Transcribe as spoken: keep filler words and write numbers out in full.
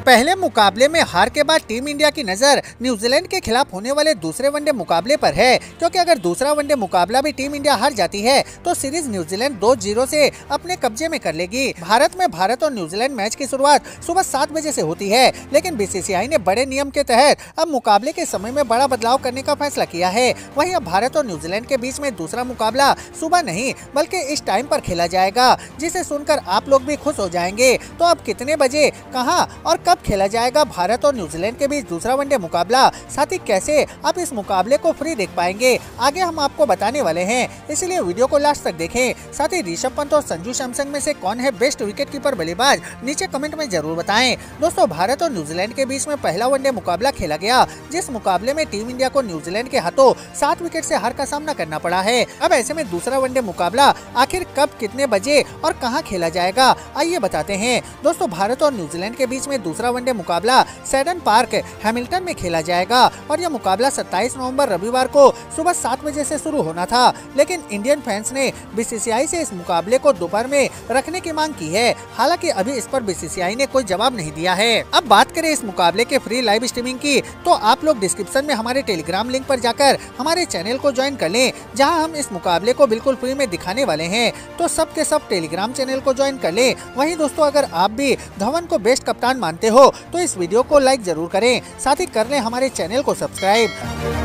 पहले मुकाबले में हार के बाद टीम इंडिया की नजर न्यूजीलैंड के खिलाफ होने वाले दूसरे वनडे मुकाबले पर है, क्योंकि अगर दूसरा वनडे मुकाबला भी टीम इंडिया हार जाती है तो सीरीज न्यूजीलैंड दो जीरो से अपने कब्जे में कर लेगी। भारत में भारत और न्यूजीलैंड मैच की शुरुआत सुबह सात बजे से होती है, लेकिन बीसीसीआई ने बड़े नियम के तहत अब मुकाबले के समय में बड़ा बदलाव करने का फैसला किया है। वहीं अब भारत और न्यूजीलैंड के बीच में दूसरा मुकाबला सुबह नहीं बल्कि इस टाइम पर खेला जाएगा, जिसे सुनकर आप लोग भी खुश हो जाएंगे। तो अब कितने बजे, कहां और कब खेला जाएगा भारत और न्यूजीलैंड के बीच दूसरा वनडे मुकाबला, साथ ही कैसे आप इस मुकाबले को फ्री देख पाएंगे, आगे हम आपको बताने वाले हैं, इसलिए वीडियो को लास्ट तक देखें। साथ ही ऋषभ पंत और संजू सैमसन में से कौन है बेस्ट विकेट कीपर बल्लेबाज, नीचे कमेंट में जरूर बताएं। दोस्तों, भारत और न्यूजीलैंड के बीच में पहला वनडे मुकाबला खेला गया, जिस मुकाबले में टीम इंडिया को न्यूजीलैंड के हाथों सात विकेट से हार का सामना करना पड़ा है। अब ऐसे में दूसरा वनडे मुकाबला आखिर कब, कितने बजे और कहां खेला जाएगा, आइए बताते हैं। दोस्तों, भारत और न्यूजीलैंड के बीच में दूसरा वनडे मुकाबला सेडन पार्क हैमिल्टन में खेला जाएगा और यह मुकाबला सत्ताईस नवंबर रविवार को सुबह सात बजे से शुरू होना था, लेकिन इंडियन फैंस ने बीसीसीआई से इस मुकाबले को दोपहर में रखने की मांग की है। हालांकि अभी इस पर बीसीसीआई ने कोई जवाब नहीं दिया है। अब बात करें इस मुकाबले के फ्री लाइव स्ट्रीमिंग की, तो आप लोग डिस्क्रिप्शन में हमारे टेलीग्राम लिंक पर जाकर हमारे चैनल को ज्वाइन कर लें, जहां हम इस मुकाबले को बिल्कुल फ्री में दिखाने वाले हैं। तो सब के सब टेलीग्राम चैनल को ज्वाइन कर लें। वहीं दोस्तों, अगर आप भी धवन को बेस्ट कप्तान मानते हो तो इस वीडियो को लाइक जरूर करें, साथ ही कर लें हमारे चैनल को सब्सक्राइब।